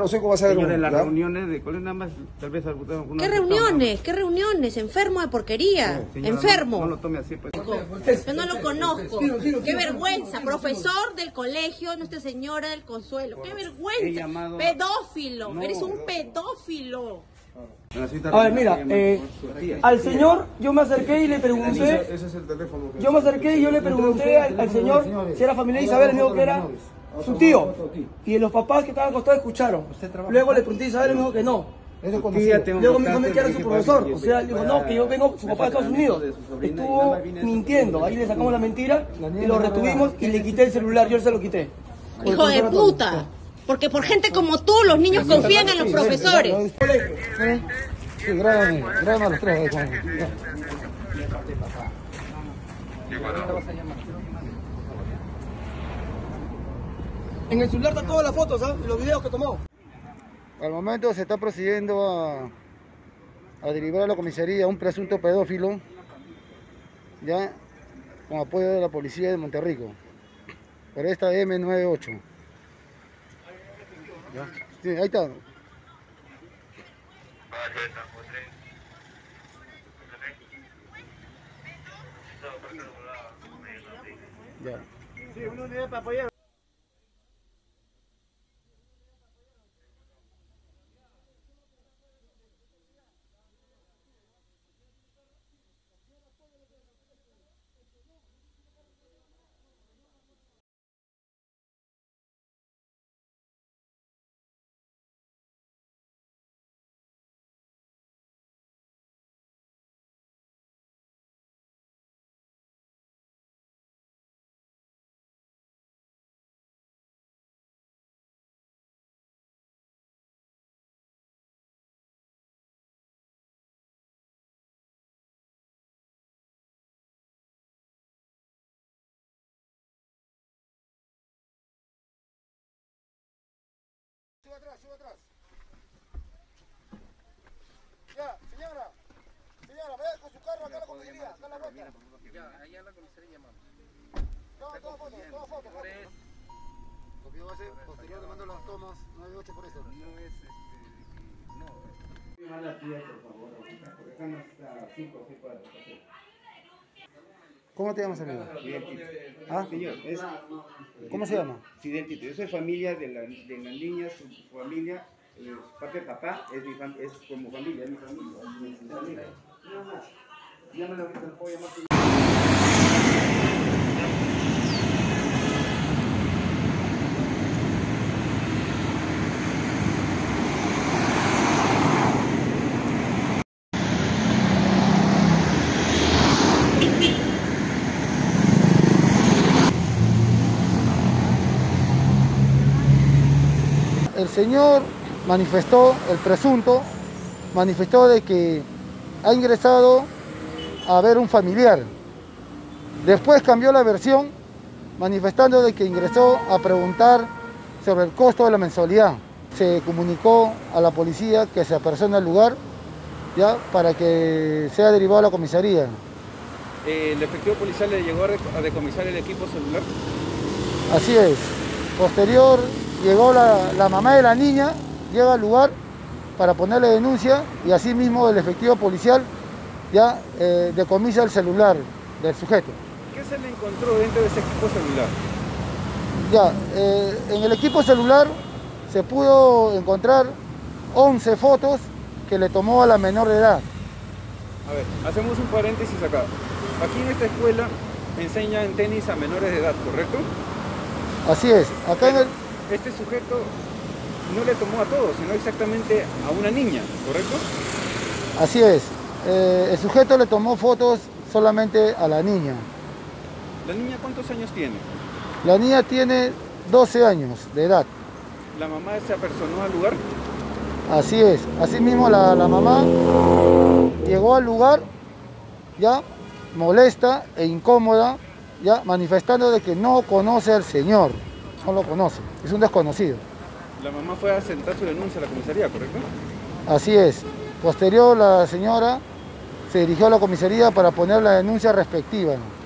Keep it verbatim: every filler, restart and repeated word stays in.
No sé cómo va a ser. Señores, las reuniones de colegio nada más, tal vez alguna... ¿Qué reuniones? ¿Qué reuniones? Enfermo de porquería. No, señora, enfermo. No, no lo tome así, pues. Yo no lo conozco. Qué vergüenza. Profesor del colegio Nuestra Señora del Consuelo. Qué vergüenza. Llamado... Pedófilo. No. Eres un pedófilo. A ver, mira, eh, al señor yo me acerqué y le pregunté, Ese es el teléfono. yo me acerqué y yo le pregunté al, al señor si era familiar de Isabel, me dijo que era su tío. Y los papás que estaban acostados escucharon. Luego le pregunté a Isabel y me dijo que no. Luego me dijo que era su profesor. O sea, dijo no, que yo vengo, su papá de Estados Unidos. Estuvo mintiendo, ahí le sacamos la mentira y lo retuvimos y le quité el celular, yo se lo quité. Hijo de puta. Porque por gente como tú los niños confían en los profesores. Sí, grábame, grábame a los tres. En el celular están todas las fotos, ¿sabes? Los videos que tomó. Al momento se está procediendo a, a derivar a la comisaría a un presunto pedófilo, ya con apoyo de la policía de Monterrico, por esta eme noventa y ocho. ¿Ya? Sí, ahí está. Ya. Sí, una unidad para apoyar. Sube atrás, sube atrás. Ya, señora. Señora, vaya con su carro acá a la comisaría, acá a la vuelta. Ya, allá a la comisaría llamamos. Toma, toma foto, toma foto. Copio base, posterior le mando las tomas noventa y ocho por eso. No es este... No. Mala tía, por favor, porque están hasta cinco o seis cuadros. ¿Cómo te llamas, amigo? Fidentito. ¿Ah? Señor, es... ¿Cómo se llama? Fidentito. Yo soy familia de la, de la niña, su, su familia, eh, su parte de papá, es, mi fam es como familia, es mi familia. Es mi familia. Nada más. Llámalo ahorita, lo puedo llamar. El señor manifestó, el presunto, manifestó de que ha ingresado a ver un familiar. Después cambió la versión, manifestando de que ingresó a preguntar sobre el costo de la mensualidad. Se comunicó a la policía que se apersona al lugar, ya, para que sea derivado a la comisaría. ¿El efectivo policial le llegó a decomisar el equipo celular? Así es. Posterior llegó la, la mamá de la niña, llega al lugar para ponerle denuncia y así mismo el efectivo policial ya eh, decomisa el celular del sujeto. ¿Qué se le encontró dentro de ese equipo celular? Ya, eh, en el equipo celular se pudo encontrar once fotos que le tomó a la menor de edad. A ver, hacemos un paréntesis acá. Aquí en esta escuela enseñan tenis a menores de edad, ¿correcto? Así es. Acá en el... Este sujeto no le tomó a todos, sino exactamente a una niña, ¿correcto? Así es. Eh, el sujeto le tomó fotos solamente a la niña. ¿La niña cuántos años tiene? La niña tiene doce años de edad. ¿La mamá se apersonó al lugar? Así es. Asimismo la, la mamá llegó al lugar ya molesta e incómoda, ya manifestando de que no conoce al señor. No lo conoce, es un desconocido. La mamá fue a sentar su denuncia a la comisaría, ¿correcto? Así es. Posterior, la señora se dirigió a la comisaría para poner la denuncia respectiva.